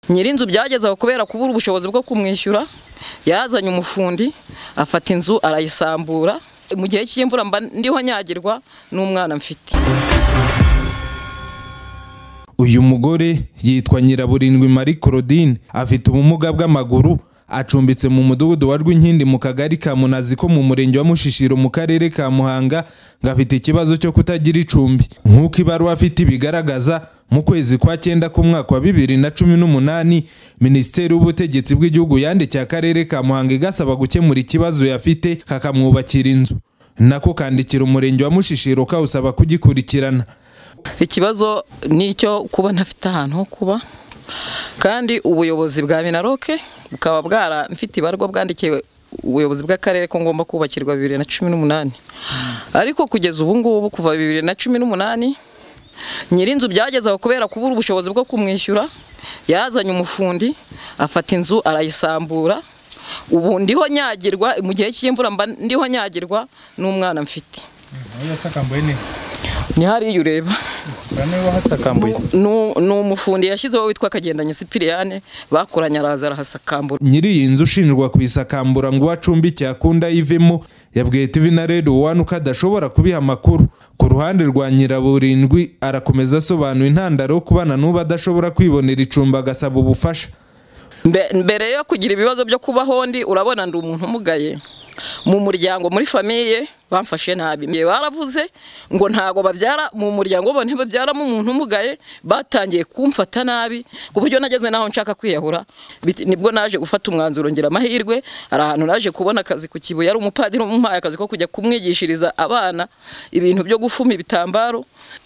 Nyirinzu byagezaho kubera kubura ubushobozi bwo kumwishyura yazanye umufundi afata inzu arayisambura mu gihe cy'imvura mba ndiho nyagirwa n'umwana mfite. Uyu mugore yitwa Nyiraburindwi Marie Claudine afite ubumuga bw'amaguru acumbitse mu mudugudu wa Rwinkindi mu kagari ka Munazi ko mu murenge wa Mushishiro mu karere ka Muhanga ngafite ikibazo cyo kutagira icumbi nk'uko ibaruwa afite bigaragaza. Mu kwezi kwa 9 ku mwaka wa 2018 Minisiteri y'Ubutegetsi bw'igihugu yandikiye akarere ka Muhanga igasaba gukemura ikibazo yafite kakamwubakira inzu, nako kandikira umurenge wa Mushishiro kawusaba kugikurikirana. Ikibazo nicyo kuba ntafite ahantu ho kuba, kandi ubuyobozi bwa Minaroke bukaba bwara mfite ibarwa bwandikiye ubuyobozi bw'akarere ko ngomba kubakirwa 2018, ariko kugeza ubu ngubu kuva 2018 Nyirinzu byagezaho kubera kubura ubushobozi bwo kumwishyura yazanye umufundi afata inzu arayisambura. Ubu ndiho nyagirwa mu gihe cy'imvura mba ndiho nyagirwa n'umwana mfite. Yasakambuye ne ni hari ureba no umufundi yashyizeho witwa Kagendanye Sipiriyane bakoranya araza arahasakambura. Nyiri iyi nzu ushinjwa kwisakambura ngo acumbikiye akunda yivemo yabwiye TV na Radio 1 ko adashobora kubiha amakuru. Ku ruhande rwa Nyiraburindwi arakomeza asobanura intandaro kubana n'uba adashobora kwibonera icumba agasaba ubufasha. Mbere yo kugira ibibazo byo kubaho ndi urabona ndi umuntu umugaye mu muryango muri famille bamfashe nabi. Baravuze ngo ntago babyara mu muryango bo ntibabyara mu umuntu umugaye, batangiye kumfata nabi ku buryo nageze naho nshaka kwiyahura. Nibwo naje gufata umwanzuro ngira amahirwe ari ahantu naje kubona akazi ku Kibuye, ari umupadiri umuhaye akazi ko kujya kumwigishiriza abana ibintu byo gufuma ibitambaro,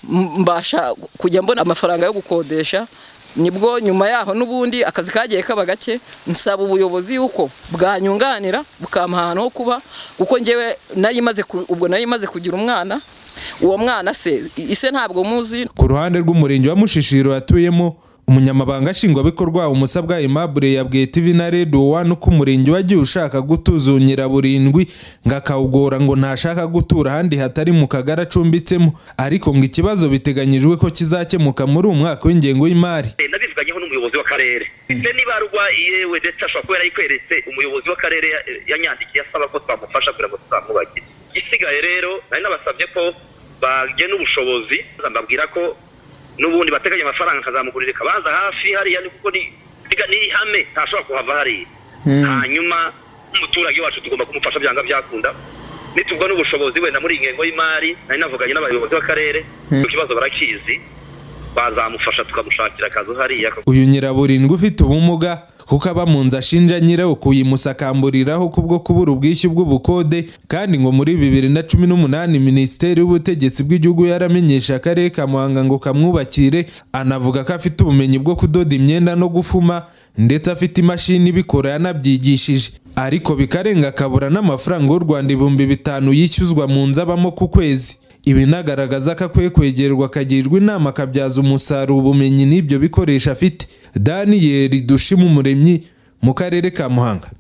mbasha kujya mbona amafaranga yo gukodesha. Nibwo nyuma yaho nubundi akazi kagiye kaba gake, nsaba ubuyobozi yuko bwanyunganira bukampano ho kuba, kuko ngewe nari maze kugira umwana. Uwo mwana ise ntabwo muzi. Ku ruhande rw'umurenge wa Mushishiro yatuyemo umunyamabanga nshingwabikorwa Umusabwa Aimable yabwiye TV na Radio 1 ko umurenge wagiye ushaka gutuza Nyiraburindwi ngakawugora ngo ntashaka gutura handi hatari mu kagara acumbitsemo, ariko ngo ikibazo biteganyijwe ko kizakemuka muri umwaka w'ingengo y'imari. Nabivuganyeho n'umuyobozi w'akarere nibarwa yewe ndetse ashobora kuba yarayikweretse umuyobozi w'akarere yanyandikiye asaba ko twamufasha kugira ngo tuzamubakire. Gisigaye rero nari nabasabye ko bagena ubushobozi, mbabwira ko nubundi bateganya amafaranga kazamugurire kabanza hafi hariya kuko ni ihame ntashobora kuhava hariya. Hanyuma umuturage wacu tugomba kumufasha byanga byakunda, nitubwo n'ubushobozi wenda muri ingengo y'imari nari navuganye n'abayobozi b'akarere ikibazo barakizi bazamufasha tukamushakira akazi hariya. Uyu Nyiraburindwi ufite ubumuga kuko aba mu nzu ashinja nyirawo kuyimusakamburiraho kubwo kubura ubwishyu bw'ubukode, kandi ngo muri 2018 Minisiteri y'Ubutegetsi bw'igihugu yaramenyesha akarere ka Muhanga ngo kamwubakire. Anavuga ko afite ubumenyi bwo kudoda imyenda no gufuma ndetse afite imashini bikora yanabyigishije, ariko bikarenga akabura n'amafaranga y'u Rwanda 5,000 yishyuzwa mu nzu abamo ku kwezi. Ibi nagaragaza ko akwiye kwegerwa akagirwa inama akabyaza umusaruro ubumenyi n'ibyo bikoresha afite. Daniel Dushimumuremyi mu karere ka Muhanga.